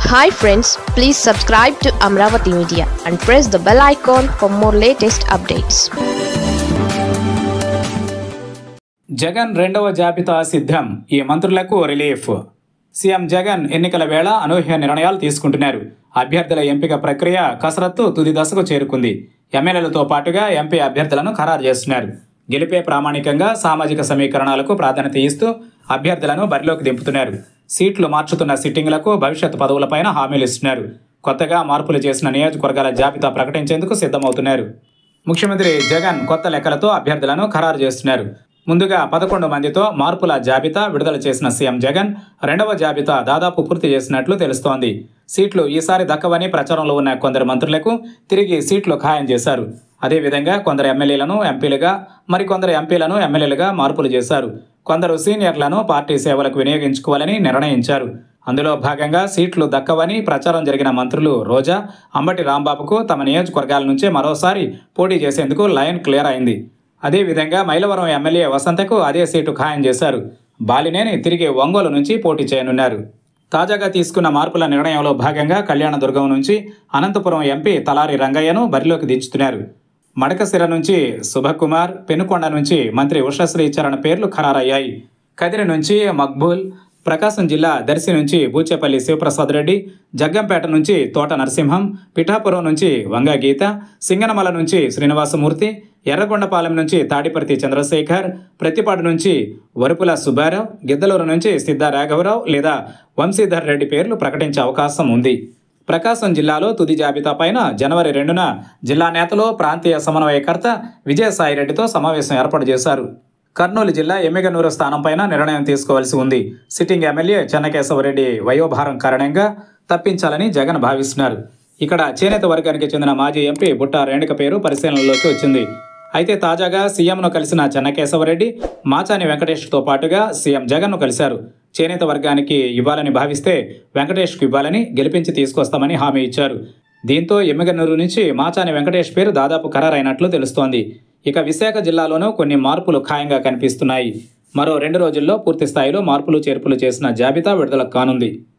Hi friends, please subscribe to Amravati Media and press the bell icon for more latest updates. Jagan రెండవ జాబితా సిద్ధం. ఈ మంత్రులకు relief. CM Jagan ఎన్నికల వేళ అనూహ్య నిర్ణయాలు తీసుకుంటున్నారు. అభ్యర్థుల ఎంపిక ప్రక్రియ కసరత్తు తుది దశకు చేరుకుంది. ఎమ్మెల్యేలతో పాటుగా ఎంపీ అభ్యర్థులను ఖరారు చేస్తున్నారు. గెలిపే ప్రామాణికంగా సామాజిక సమీకరణాలకు ప్రాధాన్యత ఇస్తూ అభ్యర్థులను బరిలోకి దింపుతున్నారు. సీట్లు మార్చుతున్న సిట్టింగ్లకు భవిష్యత్ పదవులపైన హామీలు ఇస్తున్నారు. కొత్తగా మార్పులు చేసిన నియోజకవర్గాల జాబితా ప్రకటించేందుకు సిద్ధమవుతున్నారు. ముఖ్యమంత్రి జగన్ కొత్త లెక్కలతో అభ్యర్థులను ఖరారు చేస్తున్నారు. ముందుగా 11 మందితో మార్పుల జాబితా విడుదల చేసిన సీఎం జగన్ రెండవ జాబితా దాదాపు పూర్తి చేసినట్లు తెలుస్తోంది. సీట్లు ఈసారి దక్కవని ప్రచారంలో ఉన్న కొందరు మంత్రులకు తిరిగి సీట్లు ఖాయం చేశారు. అదేవిధంగా కొందరు ఎమ్మెల్యేలను ఎంపీలుగా, మరికొందరు ఎంపీలను ఎమ్మెల్యేలుగా మార్పులు చేశారు. కొందరు సీనియర్లను పార్టీ సేవలకు వినియోగించుకోవాలని నిర్ణయించారు. అందులో భాగంగా సీట్లు దక్కవని ప్రచారం జరిగిన మంత్రులు రోజా, అంబటి రాంబాబుకు తమ నియోజకవర్గాల నుంచే మరోసారి పోటీ చేసేందుకు లైన్ క్లియర్ అయింది. అదేవిధంగా మైలవరం ఎమ్మెల్యే వసంతకు అదే సీటు ఖాయం చేశారు. బాలినేని తిరిగి ఒంగోలు నుంచి పోటీ చేయనున్నారు. తాజాగా తీసుకున్న మార్పుల నిర్ణయంలో భాగంగా కళ్యాణదుర్గం నుంచి అనంతపురం ఎంపీ తలారి రంగయ్యను బరిలోకి దించుతున్నారు. మడకశిర నుంచి శుభకుమార్, పెనుకొండ నుంచి మంత్రి ఉషశ్రీ చరణ్ పేర్లు ఖరారయ్యాయి. కదిరి నుంచి మక్బూల్, ప్రకాశం జిల్లా దర్శి నుంచి బూచేపల్లి శివప్రసాద్ రెడ్డి, జగ్గంపేట నుంచి తోట నరసింహం, పిఠాపురం నుంచి వంగ గీత, సింగనమల నుంచి శ్రీనివాసమూర్తి, ఎర్రగొండపాలెం నుంచి తాడిపర్తి చంద్రశేఖర్, ప్రతిపాడు నుంచి వరుపుల సుబ్బారావు, గిద్దలూరు నుంచి సిద్ధా రాఘవరావు లేదా వంశీధర్ రెడ్డి పేర్లు ప్రకటించే అవకాశం ఉంది. ప్రకాశం జిల్లాలో తుది జాబితా పైన జనవరి 2న జిల్లా నేతలు ప్రాంతీయ సమన్వయకర్త విజయసాయిరెడ్డితో సమావేశం ఏర్పాటు చేశారు. కర్నూలు జిల్లా ఎమ్మిగనూరు స్థానం పైన నిర్ణయం తీసుకోవాల్సి ఉంది. సిట్టింగ్ ఎమ్మెల్యే చెన్నకేశవరెడ్డి వయోభారం కారణంగా తప్పించాలని జగన్ భావిస్తున్నారు. ఇక్కడ చేనేత వర్గానికి చెందిన మాజీ ఎంపీ బుట్టా రేణుక పేరు పరిశీలనలోకి వచ్చింది. అయితే తాజాగా సీఎంను కలిసిన చెన్నకేశవరెడ్డి మాచాని వెంకటేష్తో పాటుగా సీఎం జగన్ను కలిశారు. చేనేత వర్గానికి ఇవ్వాలని భావిస్తే వెంకటేష్కు ఇవ్వాలని, గెలిపించి తీసుకొస్తామని హామీ ఇచ్చారు. దీంతో ఎమ్మిగనూరు నుంచి మాచాని వెంకటేష్ పేరు దాదాపు ఖరారైనట్లు తెలుస్తోంది. ఇక విశాఖ జిల్లాలోనూ కొన్ని మార్పులు ఖాయంగా కనిపిస్తున్నాయి. మరో 2 రోజుల్లో పూర్తి స్థాయిలో మార్పులు చేర్పులు చేసిన జాబితా విడుదల కానుంది.